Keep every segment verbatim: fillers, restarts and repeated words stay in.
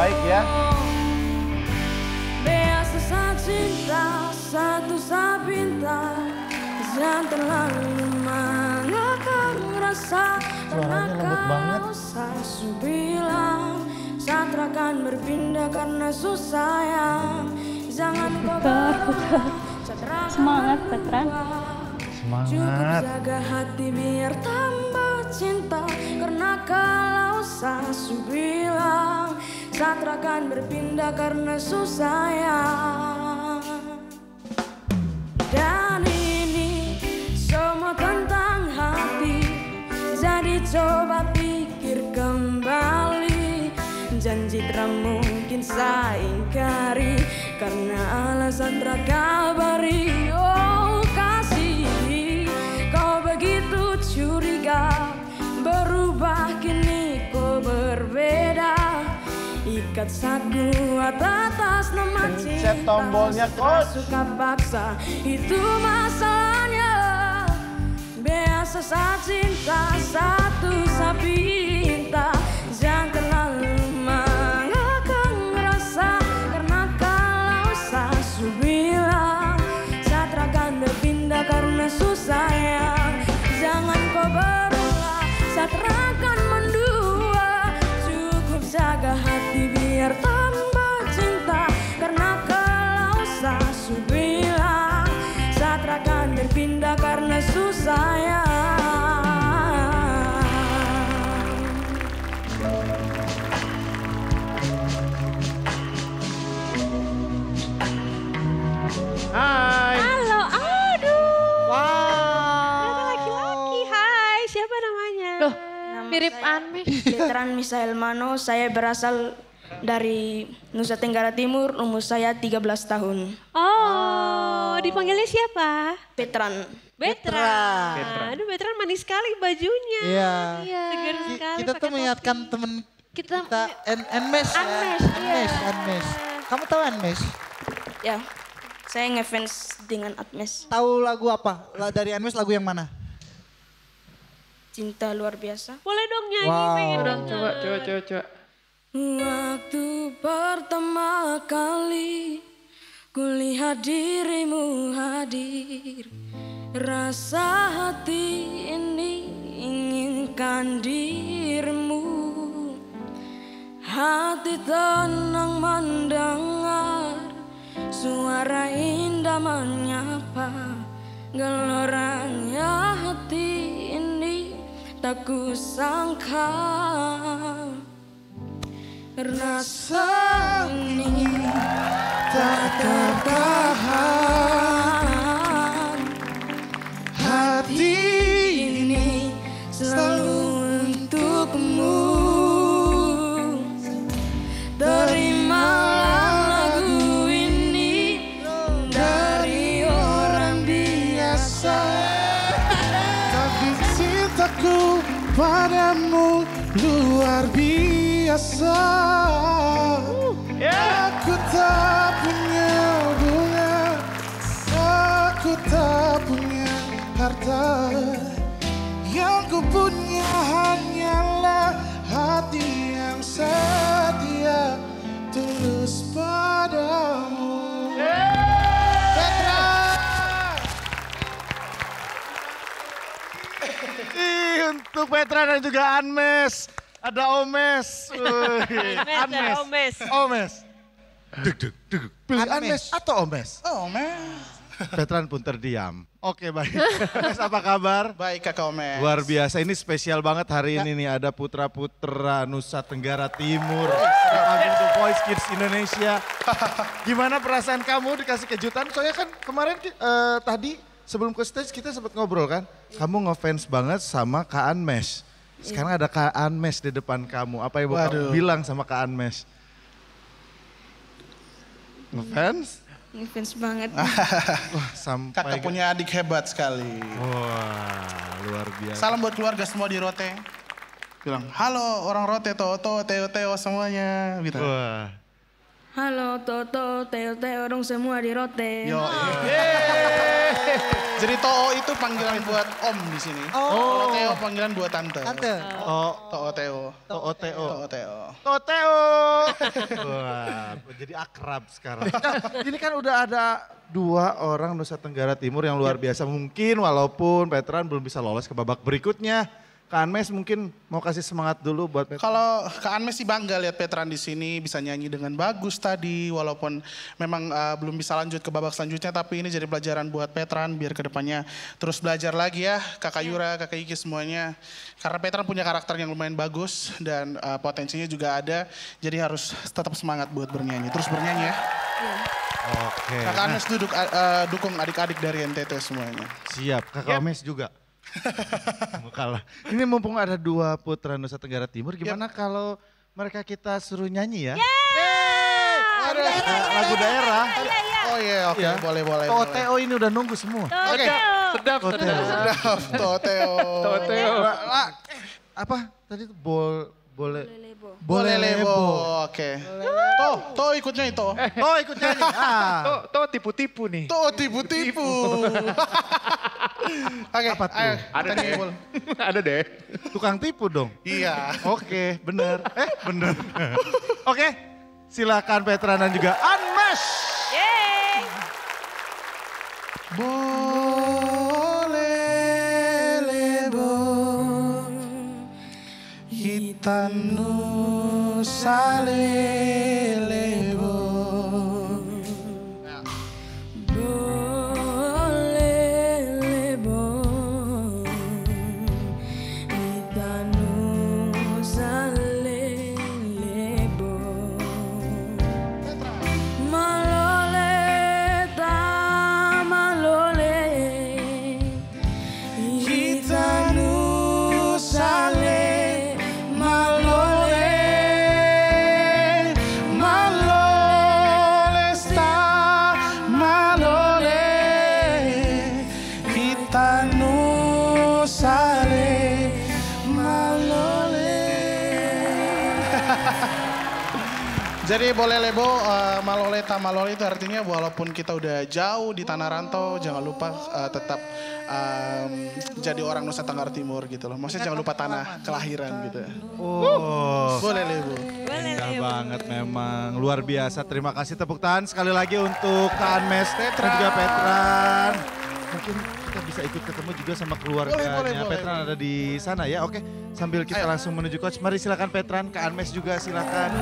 baik ya. Biasa saja cinta, satu sabinta, jangan terlalu mengakar rasa. Suaranya lembut banget. Sasu bilang, satrakan berpindah karena susah ya. Jangan kau berubah, Semangat, Petra. Semangat. Cukup jaga hati biar tambah cinta. Karena kalau sasu bilang, satrakan berpindah karena susah ya. Dan ini semua tentang hati. Jadi coba pikir kembali. Janji tak mungkin saya ingkari karena alasan terkabari. Oh kasih, kau begitu curiga. Berubah kini kau berbeda. Ikat sagu atas nama cinta. Pencet tombolnya, Coach. Suka paksa, itu masalahnya. Biasa saja cinta, satu sabinta. Jangan terlalu mengakang rasa. Karena kalau sasu bilang, satrakan berpindah karena susah ya. Jangan kau berulah, satrakan mendua. Cukup jaga hati biar tambah cinta. Karena kalau sasu bilang, satrakan berpindah karena susah ya. Hai. Halo, aduh. Wow. Ternyata laki-laki. Hai, siapa namanya? Loh, mirip Anmes. Veteran Misael Mano, saya berasal dari Nusa Tenggara Timur, umur saya tiga belas tahun. Oh, dipanggilnya siapa? Veteran. Betran. Betran. Aduh, Betran manis sekali bajunya. Iya. Iya. Segar Ki- sekali. Kita tuh pakai mengingatkan topi. temen Kita, kita En Enmes ya. Anmes, Enmes, iya. Enmes. Kamu tahu Enmes? Ya, saya ngefans dengan Atmes. Tahu lagu apa? La- Dari Enmes lagu yang mana? Cinta luar biasa. Boleh dong nyanyi, Wow. pengen Dong, denger. coba, coba, coba, coba. Waktu pertama kali kulihat dirimu hadir, rasa hati ini inginkan dirimu. Hati tenang mendengar suara indah menyapa. Geloranya hati ini tak kusangka. Rasa ini tak tertahan. Hati ini selalu untukmu. Terimalah lagu ini dari orang biasa. Tapi cintaku padamu luar biasa. Aku tak punya bunga, aku tak punya harta. Yang ku punya hanyalah hati yang setia, tulus padamu. Petra! Ih, untuk Petra dan juga Anmes. Ada Omes. Wih, Anmes dan Omes. Omes. Duk, duk, duk. Pilih Anmes. Anmes atau Omes? Oh, men. Petran pun terdiam. Oke, baik. Mas, apa kabar? Baik Kakak Omes. Luar biasa, ini spesial banget hari ini nih. Ada putra-putra Nusa Tenggara Timur. Dipanggil The Voice Kids Indonesia. Gimana perasaan kamu dikasih kejutan? Soalnya kan kemarin eh, tadi sebelum ke stage kita sempat ngobrol kan. Kamu ngefans banget sama Kak Anmes. Sekarang ada Kak Anmes di depan kamu. Apa ibu kamu Waduh. bilang sama Kak Anmes? Ngefans? Ngefans banget. Wah, sampai... Kakak punya adik hebat sekali. Wah, luar biasa. Salam buat keluarga semua di Rote. Bilang, halo orang Rote, Toto, Teo, Teo semuanya. Gitu. Wah. Halo Toto, Teo Teo dong semua di Rote. Yo, Yeay. Jadi To'o itu panggilan buat om di sini. Oh. Kalau Teo panggilan buat tante. Tante. Oh, To'o Teo. To'o Teo. To'o Teo. Toteo. Wah, jadi akrab sekarang. Nah, ini kan udah ada dua orang Nusa Tenggara Timur yang luar biasa. Mungkin walaupun veteran belum bisa lolos ke babak berikutnya. Kak Anmes mungkin mau kasih semangat dulu buat veteran. Kalau Kak Anmes sih bangga lihat veteran di sini bisa nyanyi dengan bagus tadi. Walaupun memang uh, belum bisa lanjut ke babak selanjutnya. Tapi ini jadi pelajaran buat veteran biar kedepannya terus belajar lagi ya. Kakak Yura, Kakak Iki semuanya. Karena veteran punya karakter yang lumayan bagus dan uh, potensinya juga ada. Jadi harus tetap semangat buat bernyanyi. Terus bernyanyi ya. Oke. Kakak Anmes duduk, uh, dukung adik-adik dari N T T semuanya. Siap, Kakak Omes juga. Mau kalah. Ini mumpung ada dua putra Nusa Tenggara Timur, gimana kalau mereka kita suruh nyanyi ya? Ada Nah, lagu daerah. Oh iya, oke, Iya. boleh, boleh. To'o boleh. Teo ini udah nunggu semua. Oke, Sedap, To'o sedap. Teo. sedap. Toteo. Toteo. Lah, lah, eh, apa tadi tuh bol boleh Boleh lebo. Oke. Toh, toh ikutnya itu. Oh ikut nyanyi. Ah. Tuh, tuh tipu-tipu nih. Toh tipu-tipu. Oke, Apa tuh? ayo. Ada kita deh. ngumpul. Ada deh. Tukang tipu dong. Iya. Oke, bener. Eh, bener. Oke, silakan veteran dan juga Anmes. Yeay. Boleh lebo kita nusa lebo. Boleh lebo, kita nusa lebo. Malole ta malole, kita nusa le malole. Malole sta malole kita nusa le malole. Jadi boleh lebo uh, malole ta malole itu artinya walaupun kita udah jauh di tanah rantau jangan lupa uh, tetap um, jadi orang Nusa Tenggara Timur gitu loh. Maksudnya jangan lupa tanah kelahiran gitu. Oh, Boleh lebo. indah banget memang. Luar biasa. Terima kasih tepuk tangan sekali lagi untuk Kak Anmes dan juga Petran. Mungkin kita bisa ikut ketemu juga sama keluarganya. Boleh, boleh, boleh. Petran ada di sana ya. Oke, sambil kita Ayo. langsung menuju coach. Mari silakan Petran, Kak Anmes juga silakan.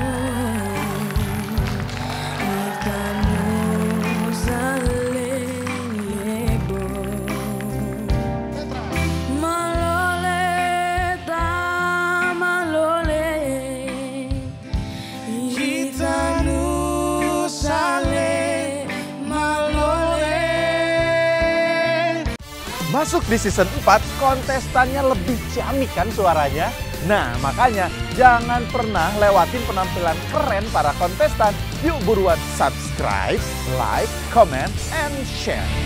Kita nusa lebo. Malole ta malole, kita nusa le malole. Masuk di season empat, kontestannya lebih ciamik kan suaranya? Nah, makanya jangan pernah lewatin penampilan keren para kontestan. Yuk buruan subscribe, like, comment, and share.